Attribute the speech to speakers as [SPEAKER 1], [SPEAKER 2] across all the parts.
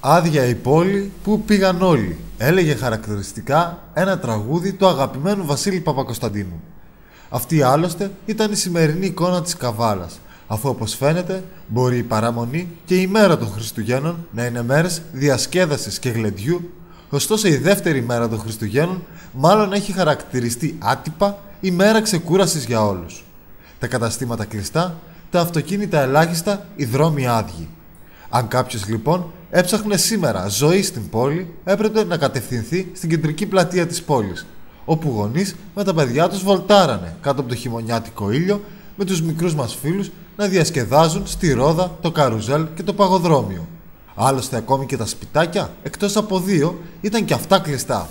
[SPEAKER 1] Άδεια η πόλη που πήγαν όλοι, έλεγε χαρακτηριστικά ένα τραγούδι του αγαπημένου Βασίλη Παπακοσταντίνου. Αυτή άλλωστε ήταν η σημερινή εικόνα της Καβάλας, αφού όπως φαίνεται μπορεί η παραμονή και η μέρα των Χριστουγέννων να είναι μέρες διασκέδασης και γλεντιού, ωστόσο η δεύτερη μέρα των Χριστουγέννων μάλλον έχει χαρακτηριστεί άτυπα η μέρα ξεκούρασης για όλους. Τα καταστήματα κλειστά, τα αυτοκίνητα ελάχιστα, οι δρόμοι άδειοι. Αν κάποιος λοιπόν έψαχνε σήμερα ζωή στην πόλη, έπρεπε να κατευθυνθεί στην κεντρική πλατεία της πόλης, όπου γονείς με τα παιδιά τους βολτάρανε κάτω από το χειμωνιάτικο ήλιο, με τους μικρούς μας φίλους να διασκεδάζουν στη ρόδα, το καρουζέλ και το παγοδρόμιο. Άλλωστε ακόμη και τα σπιτάκια, εκτός από 2, ήταν και αυτά κλειστά.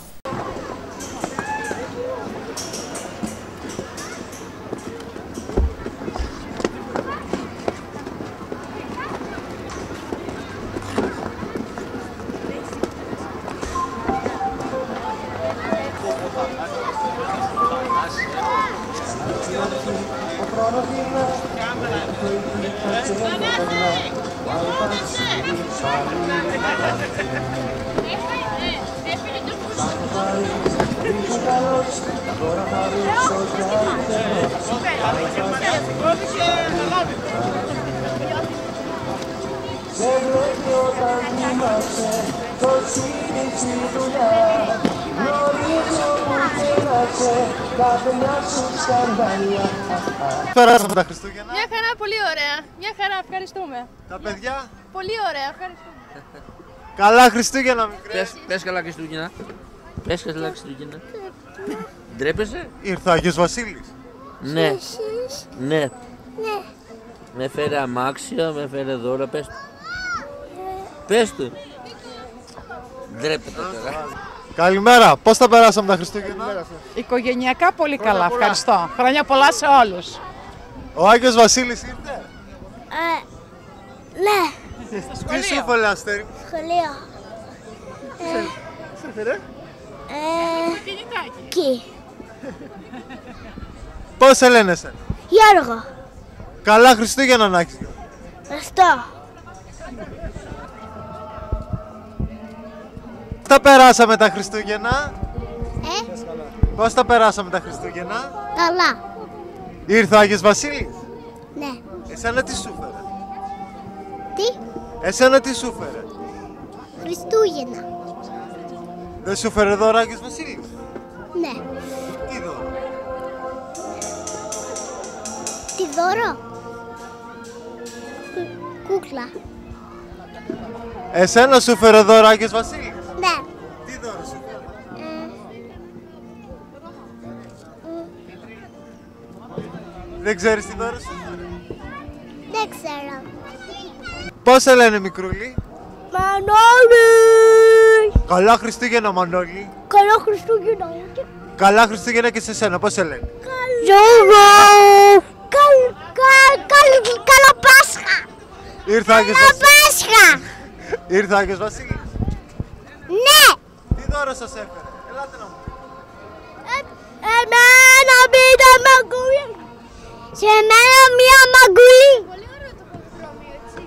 [SPEAKER 1] Περάσαμε τα Χριστούγεννα.
[SPEAKER 2] Μια χαρά, πολύ ωραία. Μια χαρά, ευχαριστούμε.
[SPEAKER 1] Τα παιδιά.
[SPEAKER 2] Πολύ ωραία, ευχαριστούμε.
[SPEAKER 1] Καλά Χριστούγεννα, μικρέ.
[SPEAKER 3] Πες καλά Χριστούγεννα. Πες καλά Χριστούγεννα. Ντρέπεσαι?
[SPEAKER 1] Ήρθε ο Άγιος Βασίλης.
[SPEAKER 3] Ναι. Ναι. Με φέρε αμάξια, με φέρε δώρα, πες του. Πες του. Ντρέπεται τώρα.
[SPEAKER 1] Καλημέρα, πώς τα περάσαμε τα Χριστούγεννα?
[SPEAKER 4] Οικογενειακά πολύ καλά, ευχαριστώ. Χρόνια πολλά σε όλους.
[SPEAKER 1] Ο Άγιος Βασίλης ήρθε?
[SPEAKER 5] Ναι,
[SPEAKER 1] Τι σου έφερε, Αστέρι?
[SPEAKER 5] σχολείο.
[SPEAKER 1] Σε έφερε?
[SPEAKER 5] Εκεί.
[SPEAKER 1] Πώς σε λένε εσένα?
[SPEAKER 5] Γιώργο.
[SPEAKER 1] Καλά Χριστούγεννα να έχεις.
[SPEAKER 5] Ευχαριστώ.
[SPEAKER 1] Τα περάσαμε τα Χριστούγεννα. Πώς τα περάσαμε τα Χριστούγεννα?
[SPEAKER 5] Καλά.
[SPEAKER 1] Ήρθε ο Άγιος Βασίλης.
[SPEAKER 5] Ναι.
[SPEAKER 1] Εσένα τι σου φέρε?
[SPEAKER 5] Τι?
[SPEAKER 1] Εσένα τι σου φέρε?
[SPEAKER 5] Χριστούγεννα.
[SPEAKER 1] Δεν σου φέρε δώρα ο Άγιος Βασίλης?
[SPEAKER 5] Ναι.
[SPEAKER 1] Τι δώρο?
[SPEAKER 5] Τι δώρο? Κούκλα.
[SPEAKER 1] Εσένα σου φέρε δώρα ο Άγιος Βασίλης?
[SPEAKER 5] Ναι.
[SPEAKER 1] Τι δώρο σου φέρε? Δεν ξέρεις τι δώρο σου φέρε?
[SPEAKER 5] Δεν ξέρω.
[SPEAKER 1] Πώς σε λένε μικρούλη?
[SPEAKER 5] Μανώλη.
[SPEAKER 1] Καλά Χριστούγεννα Μανώλη.
[SPEAKER 5] Καλό Χριστούγεννα.
[SPEAKER 1] Καλά Χριστούγεννα και σε σένα, πώς σε λένε?
[SPEAKER 5] Γιώργο. Καλό Πάσχα.
[SPEAKER 1] Ήρθε ο Άγιος
[SPEAKER 5] Καλό
[SPEAKER 1] Βασίλης.
[SPEAKER 5] Πάσχα.
[SPEAKER 1] Ήρθε ο Άγιος Βασίλης.
[SPEAKER 5] Ναι.
[SPEAKER 1] Τι δώρο σας έφερε? Ελάτε να μου.
[SPEAKER 5] Εμένα μία μαγκούλη. Σε μένα μία μαγκούλη.
[SPEAKER 2] Πολύ ωραίο το ποδηλατόμιο, έτσι.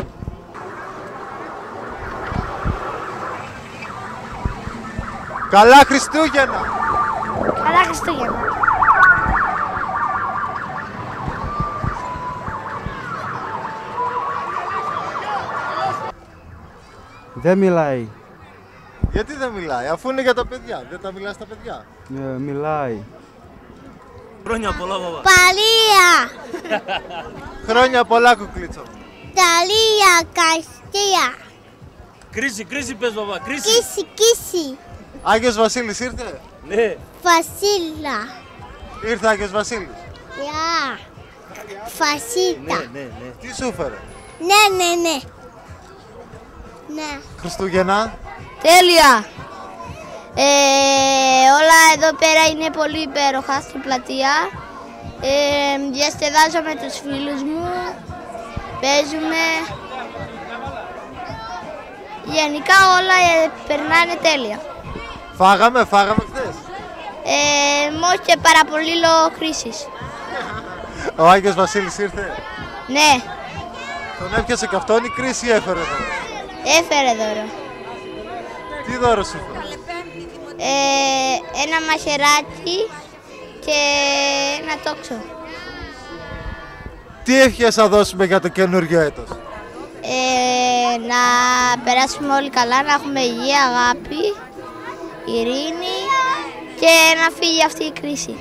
[SPEAKER 1] Καλά Χριστούγεννα.
[SPEAKER 5] Καλά Χριστούγεννα.
[SPEAKER 6] Δεν μιλάει.
[SPEAKER 1] Γιατί δεν μιλάει, αφού είναι για τα παιδιά, δεν τα μιλά στα παιδιά?
[SPEAKER 6] Μιλάει.
[SPEAKER 3] Χρόνια πολλά, μπαμπά.
[SPEAKER 5] Παλία.
[SPEAKER 1] Χρόνια πολλά κουκλίτσο.
[SPEAKER 5] Ταλία Καστία.
[SPEAKER 3] Κρίση πες μπαμπά, κρίση.
[SPEAKER 5] Κίση.
[SPEAKER 1] Άγιος Βασίλης ήρθε?
[SPEAKER 3] Ναι.
[SPEAKER 5] Φασίλα.
[SPEAKER 1] Ήρθε Άγιος Βασίλης.
[SPEAKER 5] Γεια. Φασίτα.
[SPEAKER 3] Ναι.
[SPEAKER 1] Τι σου έφερε?
[SPEAKER 5] Ναι. Ναι.
[SPEAKER 1] Χριστούγεννα.
[SPEAKER 2] Τέλεια. Όλα εδώ πέρα είναι πολύ υπέροχα στην πλατεία. Διασκεδάζω με τους φίλους μου. Παίζουμε. Γενικά όλα περνάνε τέλεια.
[SPEAKER 1] Φάγαμε χθες.
[SPEAKER 2] Όχι και πάρα πολύ λόγω κρίσης.
[SPEAKER 1] Ο Άγιος Βασίλης ήρθε.
[SPEAKER 2] Ναι,
[SPEAKER 1] Τον έπιασε και αυτόν η κρίση έφερε εδώ?
[SPEAKER 2] έφερε δώρο.
[SPEAKER 1] Τι δώρο σου ήρθε?
[SPEAKER 2] Ένα μαχαιράκι και ένα τόξο.
[SPEAKER 1] Τι ευχές θα δώσουμε για το καινούργιο έτος?
[SPEAKER 2] Να περάσουμε όλοι καλά, να έχουμε υγεία, αγάπη, ειρήνη και να φύγει αυτή η κρίση.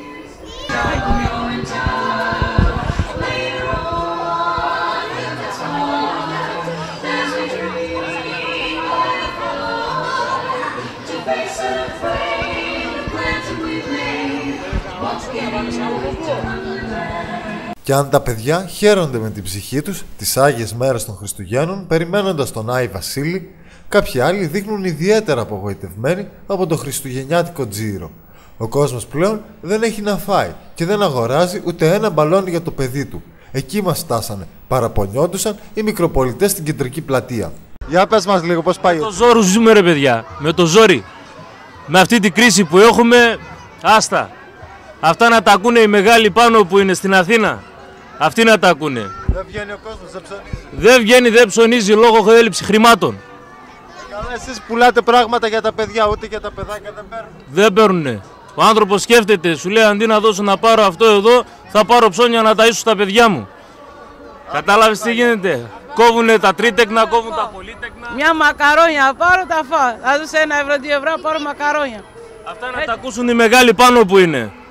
[SPEAKER 1] Και αν τα παιδιά χαίρονται με την ψυχή τους τις Άγιες Μέρες των Χριστουγέννων περιμένοντας τον Άη Βασίλη, κάποιοι άλλοι δείχνουν ιδιαίτερα απογοητευμένοι από το χριστουγεννιάτικο τζίρο. Ο κόσμος πλέον δεν έχει να φάει και δεν αγοράζει ούτε ένα μπαλόνι για το παιδί του. Εκεί μας φτάσανε, παραπονιόντουσαν οι μικροπολιτές στην κεντρική πλατεία. Για πες μας λίγο πώς πάει.
[SPEAKER 7] Με το ζόρο ζούμε ρε παιδιά, με το ζόρι. Με αυτή την κρίση που έχουμε, άστα. Αυτά να τα ακούνε οι μεγάλοι πάνω που είναι στην Αθήνα. Αυτοί να τα ακούνε.
[SPEAKER 1] Δεν βγαίνει ο κόσμος, δεν ψωνίζει.
[SPEAKER 7] Δεν βγαίνει, δεν ψωνίζει λόγω έλλειψη χρημάτων.
[SPEAKER 1] Καλά, εσείς πουλάτε πράγματα για τα παιδιά, ούτε για τα παιδάκια δεν παίρνουν.
[SPEAKER 7] Δεν παίρνουνε. Ο άνθρωπος σκέφτεται, σου λέει αντί να δώσω να πάρω αυτό εδώ, θα πάρω ψώνια να ταΐσω στα παιδιά μου. Κατάλαβες τι γίνεται? Κόβουνε τα τρίτεκνα, κόβουν τα πολύτεκνα.
[SPEAKER 4] Μια μακαρόνια πάρω, τα φάω. Θα δώσω 1 ευρώ, 2 ευρώ, πάρω μακαρόνια.
[SPEAKER 7] Αυτά να τα ακούσουν οι μεγάλοι πάνω που είναι.